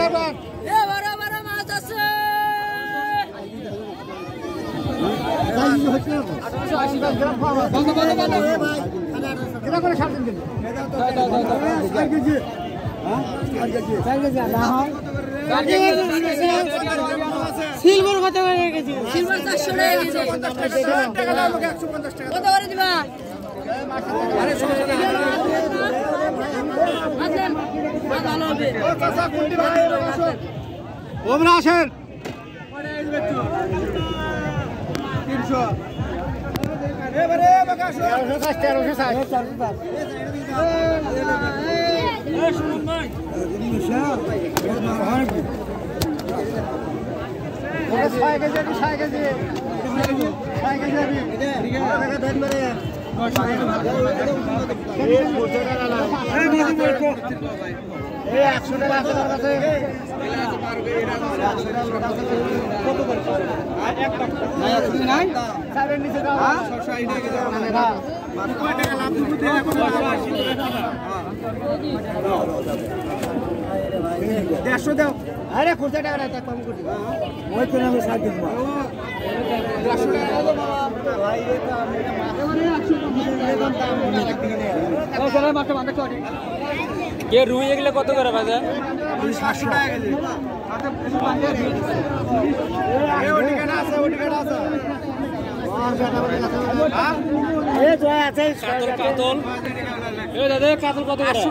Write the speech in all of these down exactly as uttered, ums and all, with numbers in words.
Silver কত করে KG? Silver চারশো টাকা কেজি। কত করে দিবা? ওমরা আসেন তিনশো এবারে বাকাশো তেরোশো ষাট তেরোশো ষাট ছয় কেজি ছয় কেজি ছয় কেজি একশো টাকা আছে কাছে দেড়শো দাও আরে খুচরা টাকা কম করছি ওই তো আমি সাত দিব কে রুই এগুলো কত করে বাজার? সাতশো টাকা কেজি কাতল দাদা কাতল কত করে?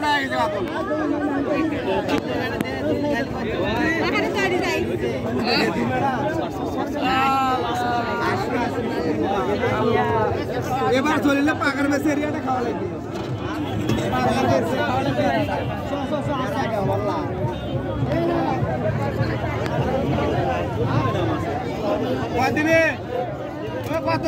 এবার চলিলে পাকার বেশি এরিয়াটা খাওয়া লাগবে কত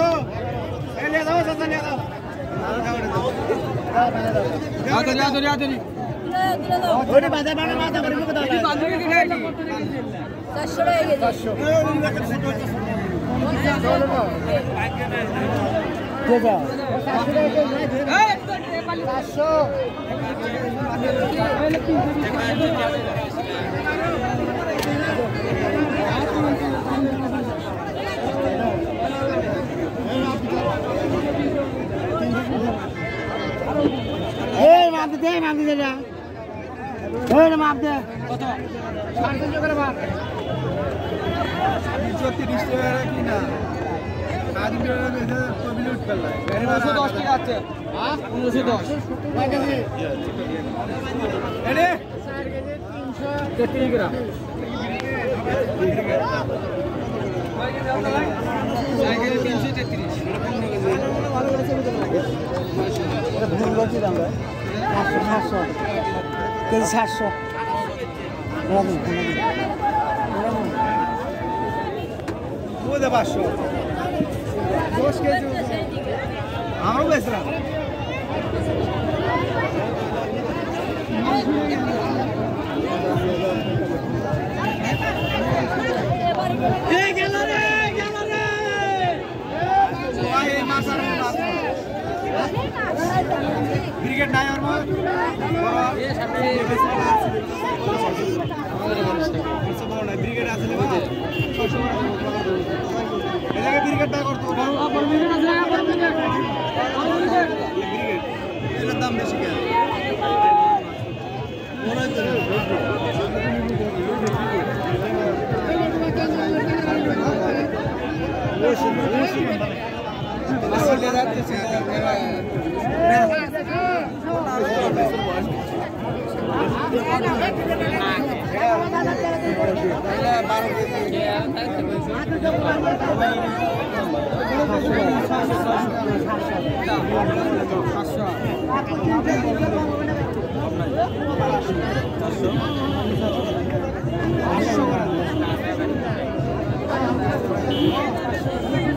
মাপ দে মাপ দে না মাপ দে কত সাড়ে করে মাপ তিরিশ টাকা কি না পনেরোশো দশ টাকা আছে পনেরোশো দশ তেত্রিশ গ্রাম তিনশো তেত্রিশ সাতশো কেজি সাতশো পাঁচশো দশ কেজি আমারও বেশলাম ব্রিগেড নাই আর ব্রিগেড আছে ব্রিগেড না করতো এটার দাম বেশি কেন পাঁচশো